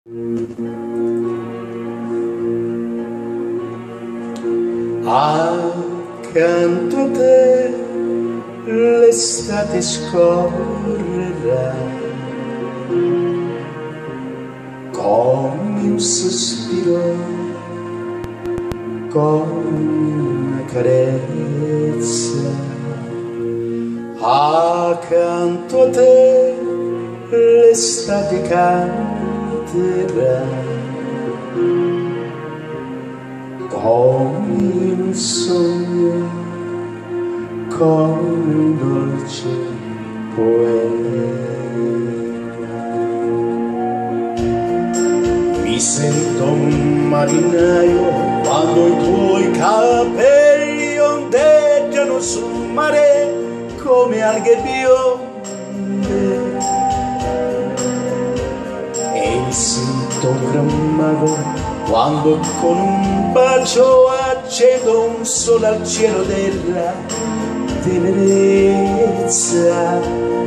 Accanto a te l'estate scorrerà come un sospiro, come una carezza. Accanto a te l'estate canterà come un sogno, come un dolce poema. Mi sento un marinaio quando i tuoi capelli ondeggiano sul mare come alghe bionde, e mi sento un gran mago quando con un bacio accendo un sole al cielo della tenerezza.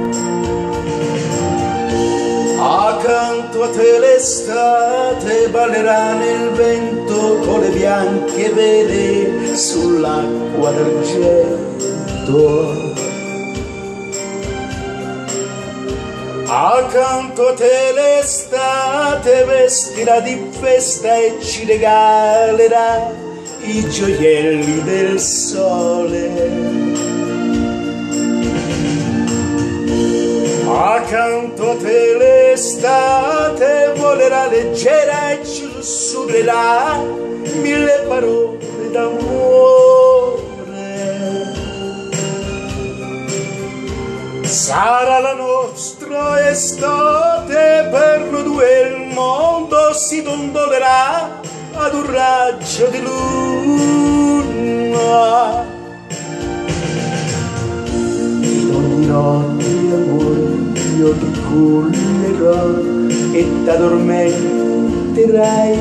Accanto a te l'estate ballerà nel vento con le bianche vele sull'acqua d'argento. Accanto a te l'estate vestirà di festa e ci regalerà i gioielli del sole. Accanto a te l'estate volerà leggera e ci sussurrerà mille parole d'amore. Sarà la nostra estate, per noi due il mondo si dondolerà ad un raggio di luna. In ogni notte amore io ti cullerò e t'addormenterai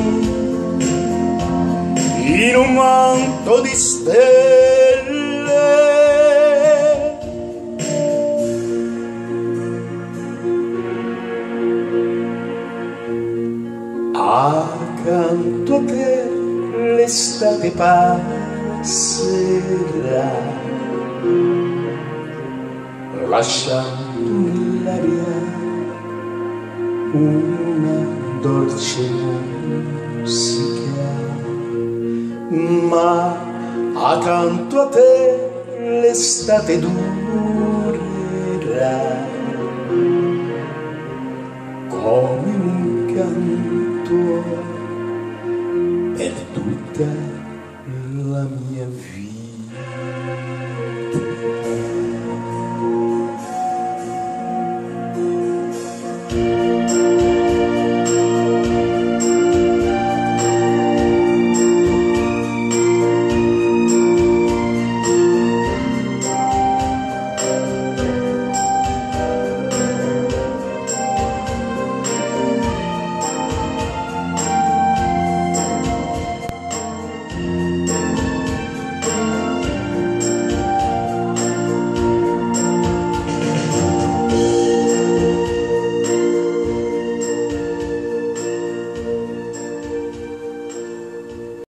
in un manto di stelle. Accanto a te l'estate passerà, lasciando nell'aria una dolce musica. Ma accanto a te l'estate durerà come un canto per tutta la mia vita.